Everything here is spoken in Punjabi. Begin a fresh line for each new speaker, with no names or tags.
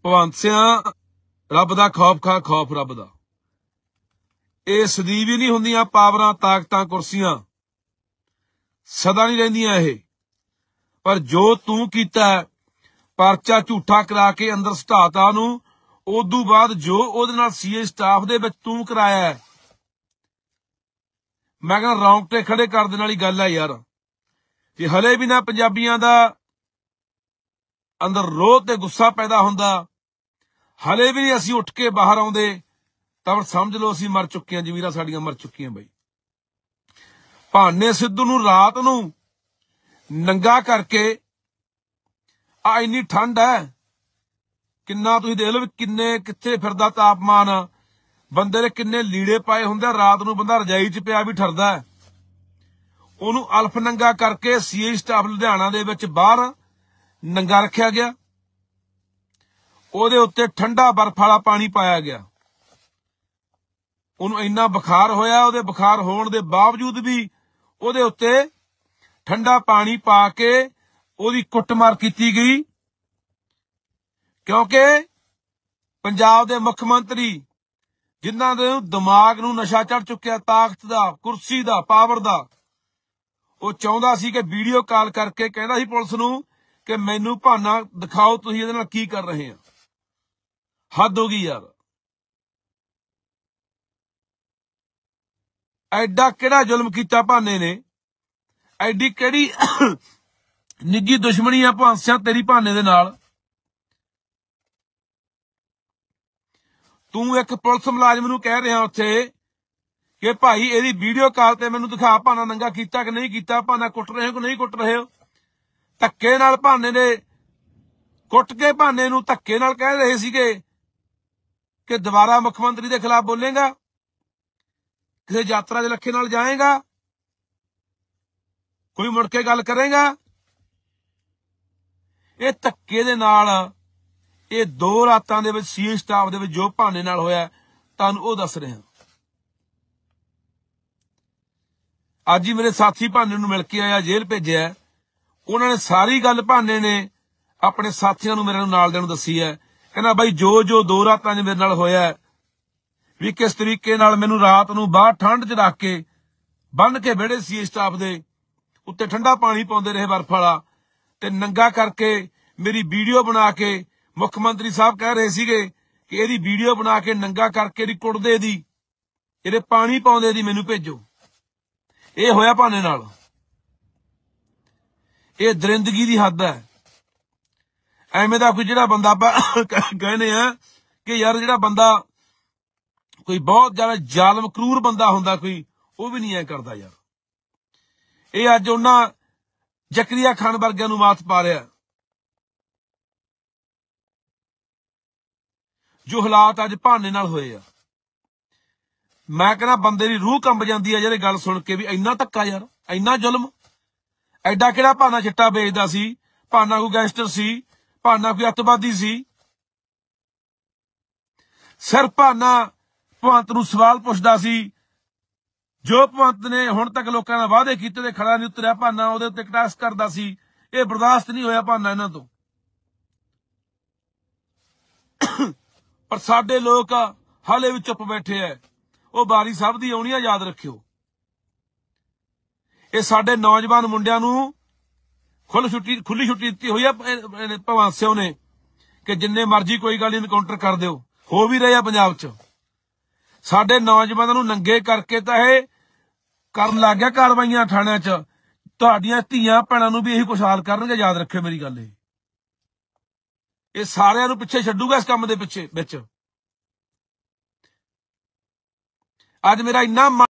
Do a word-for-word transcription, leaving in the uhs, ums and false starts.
ਭਗਵੰਤ ਸਿਆਂ ਰੱਬ ਦਾ ਖੌਫ ਖਾ ਖੌਫ ਰੱਬ ਦਾ। ਇਹ ਸਦੀਵ ਹੀ ਨਹੀਂ ਹੁੰਦੀਆਂ ਪਾਵਰਾਂ ਤਾਕਤਾਂ ਕੁਰਸੀਆਂ, ਸਦਾ ਨਹੀਂ ਰਹਿੰਦੀਆਂ ਇਹ। ਪਰ ਜੋ ਤੂੰ ਕੀਤਾ ਪਰਚਾ ਝੂਠਾ ਕਰਾ ਕੇ ਅੰਦਰ ਸਟਾਤਾ ਉਹਨੂੰ, ਉਦੋਂ ਬਾਅਦ ਜੋ ਉਹਦੇ ਨਾਲ ਸੀਏ ਸਟਾਫ ਦੇ ਵਿੱਚ ਤੂੰ ਕਰਾਇਆ, ਮੈਂ ਕਹਿੰਦਾ ਰੌਂਗਟੇ ਖੜੇ ਕਰ ਦੇਣ ਵਾਲੀ ਗੱਲ ਹੈ ਯਾਰ। ਜੇ ਹਲੇ ਵੀ ਨਾ ਪੰਜਾਬੀਆਂ ਦਾ ਅੰਦਰ ਰੋਹ ਤੇ ਗੁੱਸਾ ਪੈਦਾ ਹੁੰਦਾ, ਹਲੇ ਵੀ ਨਹੀਂ ਅਸੀਂ ਉੱਠ ਕੇ ਬਾਹਰ ਆਉਂਦੇ, ਤਾਂ ਸਮਝ ਲਓ ਅਸੀਂ ਮਰ ਚੁੱਕੇ ਹਾਂ, ਜ਼ਮੀਰਾਂ ਸਾਡੀਆਂ ਮਰ ਚੁੱਕੀਆਂ ਬਈ। ਭਾਨੇ ਸਿੱਧੂ ਨੂੰ ਰਾਤ ਨੂੰ ਨੰਗਾ ਕਰਕੇ, ਆ ਇੰਨੀ ਠੰਡ ਹੈ, ਕਿੰਨਾ ਤੁਸੀਂ ਦੇਖ ਲਓ ਵੀ ਕਿੰਨੇ ਕਿੱਥੇ ਫਿਰਦਾ ਤਾਪਮਾਨ, ਬੰਦੇ ਨੇ ਕਿੰਨੇ ਲੀੜੇ ਪਾਏ ਹੁੰਦੇ, ਰਾਤ ਨੂੰ ਬੰਦਾ ਰਜਾਈ ਚ ਪਿਆ ਵੀ ਠਰਦਾ। ਉਹਨੂੰ ਅਲਫ ਨੰਗਾ ਕਰਕੇ ਸੀਏ ਸਟਾਫ ਲੁਧਿਆਣਾ ਦੇ ਵਿੱਚ ਬਾਹਰ ਨੰਗਾ ਰੱਖਿਆ ਗਿਆ, ਉਹਦੇ ਉੱਤੇ ਠੰਡਾ ਬਰਫ ਵਾਲਾ ਪਾਣੀ ਪਾਇਆ ਗਿਆ। ਉਹਨੂੰ ਇੰਨਾ ਬੁਖਾਰ ਹੋਇਆ, ਉਹਦੇ ਬੁਖਾਰ ਹੋਣ ਦੇ ਬਾਵਜੂਦ ਵੀ ਉਹਦੇ ਉੱਤੇ ਠੰਡਾ ਪਾਣੀ ਪਾ ਕੇ ਉਹਦੀ ਕੁੱਟਮਾਰ ਕੀਤੀ ਗਈ, ਕਿਉਂਕਿ ਪੰਜਾਬ ਦੇ ਮੁੱਖ ਮੰਤਰੀ ਜਿਨ੍ਹਾਂ ਦੇ ਦਿਮਾਗ ਨੂੰ ਨਸ਼ਾ ਚੜ ਚੁੱਕਿਆ, ਤਾਕਤ ਦਾ, ਕੁਰਸੀ ਦਾ, ਪਾਵਰ ਦਾ, ਉਹ ਚਾਹੁੰਦਾ ਸੀ ਕਿ ਵੀਡੀਓ ਕਾਲ ਕਰਕੇ ਕਹਿੰਦਾ ਸੀ ਪੁਲਿਸ ਨੂੰ ਕਿ ਮੈਨੂੰ ਭਾਨਾ ਦਿਖਾਓ ਤੁਸੀਂ ਇਹਦੇ ਨਾਲ ਕੀ ਕਰ ਰਹੇ ਆ। ਹੱਦ ਹੋ ਗਈ ਯਾਰ। ਐਡਾ ਕਿਹੜਾ ਜ਼ੁਲਮ ਕੀਤਾ ਭਾਨੇ ਨੇ, ਐਡੀ ਕਿਹੜੀ ਨਿੱਜੀ ਦੁਸ਼ਮਣੀ ਆ ਭਗਵੰਤ ਸਿੰਘ ਤੇਰੀ ਭਾਨੇ ਦੇ ਨਾਲ। ਤੂੰ ਇੱਕ ਪੁਲਿਸ ਮੁਲਾਜ਼ਮ ਨੂੰ ਕਹਿ ਰਿਹਾ ਉੱਥੇ ਕਿ ਭਾਈ ਇਹਦੀ ਵੀਡੀਓ ਕਾਲ ਤੇ ਮੈਨੂੰ ਦਿਖਾ, ਭਾਨਾ ਨੰਗਾ ਕੀਤਾ ਕਿ ਨਹੀਂ ਕੀਤਾ, ਭਾਨਾ ਕੁੱਟ ਰਹੇ ਹੋ ਕਿ ਨਹੀਂ ਕੁੱਟ ਰਹੇ ਹੋ। ਧੱਕੇ ਨਾਲ ਭਾਨੇ ਦੇ ਕੁੱਟ ਕੇ ਭਾਨੇ ਨੂੰ ਧੱਕੇ ਨਾਲ ਕਹਿ ਰਹੇ ਸੀਗੇ ਕਿ ਦੁਬਾਰਾ ਮੁੱਖ ਮੰਤਰੀ ਦੇ ਖਿਲਾਫ ਬੋਲੇਗਾ, ਕਿਸੇ ਯਾਤਰਾ ਦੇ ਲੱਖੇ ਨਾਲ ਜਾਏਗਾ, ਕੋਈ ਮੁੜ ਕੇ ਗੱਲ ਕਰੇਗਾ। ਇਹ ਧੱਕੇ ਦੇ ਨਾਲ ਇਹ ਦੋ ਰਾਤਾਂ ਦੇ ਵਿੱਚ ਸੀਏ ਸਟਾਫ ਦੇ ਵਿੱਚ ਜੋ ਭਾਨੇ ਨਾਲ ਹੋਇਆ, ਤੁਹਾਨੂੰ ਉਹ ਦੱਸ ਰਿਹਾ। ਅੱਜ ਹੀ ਮੇਰੇ ਸਾਥੀ ਭਾਨੇ ਨੂੰ ਮਿਲ ਕੇ ਆਇਆ, ਜੇਲ੍ਹ ਭੇਜਿਆ। ਉਹਨਾਂ ਨੇ ਸਾਰੀ ਗੱਲ ਭਾਨੇ ਨੇ ਆਪਣੇ ਸਾਥੀਆਂ ਨੂੰ, ਮੇਰੇ ਨੂੰ ਨਾਲ ਦੇਣ ਨੂੰ ਦੱਸੀ ਹੈ। ਕਹਿੰਦਾ ਬਾਈ ਜੋ ਜੋ ਦੋ ਰਾਤਾਂ 'ਚ ਮੇਰੇ ਨਾਲ ਹੋਇਆ, ਵੀ ਕਿਸ ਤਰੀਕੇ ਨਾਲ ਮੈਨੂੰ ਰਾਤ ਨੂੰ ਬਾਹਰ ਠੰਡ 'ਚ ਰੱਖ ਕੇ ਬੰਨ ਕੇ ਵਿਹੜੇ ਸੀਏ ਸਟਾਫ ਦੇ ਉੱਤੇ ਠੰਡਾ ਪਾਣੀ ਪਾਉਂਦੇ ਰਹੇ ਬਰਫ ਵਾਲਾ, ਤੇ ਨੰਗਾ ਕਰਕੇ ਮੇਰੀ ਵੀਡੀਓ ਬਣਾ ਕੇ ਮੁੱਖ ਮੰਤਰੀ ਸਾਹਿਬ ਕਹਿ ਰਹੇ ਸੀਗੇ ਕਿ ਇਹਦੀ ਵੀਡੀਓ ਬਣਾ ਕੇ ਨੰਗਾ ਕਰਕੇ ਇਹਦੀ ਕੁੱਟਦੇ ਦੀ, ਇਹਦੇ ਪਾਣੀ ਪਾਉਂਦੇ ਦੀ ਮੈਨੂੰ ਭੇਜੋ। ਇਹ ਹੋਇਆ ਭਾਨੇ ਨਾਲ। ਇਹ ਦਰਿੰਦਗੀ ਦੀ ਹੱਦ ਹੈ। ਐਵੇਂ ਦਾ ਕੋਈ ਜਿਹੜਾ ਬੰਦਾ ਆਪਾਂ ਕਹਿੰਦੇ ਆ ਕਿ ਯਾਰ ਜਿਹੜਾ ਬੰਦਾ ਕੋਈ ਬਹੁਤ ਜ਼ਿਆਦਾ ਜ਼ਾਲਮ ਕਰੂਰ ਬੰਦਾ ਹੁੰਦਾ ਕੋਈ, ਉਹ ਵੀ ਨਹੀਂ ਐ ਕਰਦਾ ਯਾਰ। ਇਹ ਅੱਜ ਉਹਨਾਂ ਜ਼ਕਰੀਆ ਖਾਨ ਵਰਗਿਆਂ ਨੂੰ ਮਾਤ ਪਾ ਰਿਹਾ। ਜੋ ਹਾਲਾਤ ਅੱਜ ਭਾਨੇ ਨਾਲ ਹੋਏ ਆ, ਮੈਂ ਕਹਿੰਦਾ ਬੰਦੇ ਦੀ ਰੂਹ ਕੰਬ ਜਾਂਦੀ ਹੈ ਜਿਹੜੇ ਗੱਲ ਸੁਣ ਕੇ, ਵੀ ਇੰਨਾ ਧੱਕਾ ਯਾਰ, ਇੰਨਾ ਜ਼ੁਲਮ। ਐਡਾ ਕਿਹੜਾ ਭਾਨਾ ਚਿੱਟਾ ਵੇਚਦਾ ਸੀ, ਭਾਨਾ ਕੋਈ ਗੈਂਗਸਟਰ ਸੀ, ਭਾਨਾ ਕੋਈ ਅੱਤਵਾਦੀ ਸੀ। ਸਿਰਫ ਭਾਨਾ ਭਗਵੰਤ ਨੂੰ ਸਵਾਲ ਪੁੱਛਦਾ ਸੀ, ਜੋ ਭਗਵੰਤ ਨੇ ਹੁਣ ਤੱਕ ਲੋਕਾਂ ਨਾਲ ਵਾਅਦੇ ਕੀਤੇ ਤੇ ਖੜਾ ਨਹੀਂ ਉਤਰਿਆ, ਭਾਨਾ ਉਹਦੇ ਉੱਤੇ ਕਟਾਸ ਕਰਦਾ ਸੀ। ਇਹ ਬਰਦਾਸ਼ਤ ਨਹੀਂ ਹੋਇਆ ਭਾਨਾ ਇਹਨਾਂ ਤੋਂ। ਪਰ ਸਾਡੇ ਲੋਕ ਹਾਲੇ ਵੀ ਚੁੱਪ ਬੈਠੇ ਐ। ਉਹ ਬਾਰੀ ਸਾਹਿਬ ਦੀ ਆਉਣੀ ਆ, ਯਾਦ ਰੱਖਿਓ। ਇਹ ਸਾਡੇ ਨੌਜਵਾਨ ਮੁੰਡਿਆਂ ਨੂੰ ਖੁੱਲ ਛੁੱਟੀ ਖੁੱਲੀ ਛੁੱਟੀ ਦਿੱਤੀ ਹੋਈ ਆ ਭਗਵੰਤ ਸਿੰਘ ਨੇ ਕਿ ਜਿੰਨੇ ਮਰਜ਼ੀ ਕੋਈ ਗੱਲ ਇਨਕਾਊਂਟਰ ਕਰ ਦਿਓ। ਹੋ ਵੀ ਰਹੇ ਆ ਪੰਜਾਬ 'ਚ। ਸਾਡੇ ਨੌਜਵਾਨਾਂ ਨੂੰ ਨੰਗੇ ਕਰਕੇ ਤਾਂ ਇਹ ਕਰਨ ਲੱਗ ਗਿਆ ਕਾਰਵਾਈਆਂ ਥਾਣਿਆਂ 'ਚ। ਤੁਹਾਡੀਆਂ ਧੀਆਂ ਭੈਣਾਂ ਨੂੰ ਵੀ ਇਹੀ ਕੁਛ ਹਾਲ ਕਰਨਗੇ, ਯਾਦ ਰੱਖਿਓ ਮੇਰੀ ਗੱਲ। ਇਹ ਇਹ ਸਾਰਿਆਂ ਨੂੰ ਪਿੱਛੇ ਛੱਡੂਗਾ ਇਸ ਕੰਮ ਦੇ ਪਿੱਛੇ ਵਿੱਚ। ਅੱਜ ਮੇਰਾ ਇੰਨਾ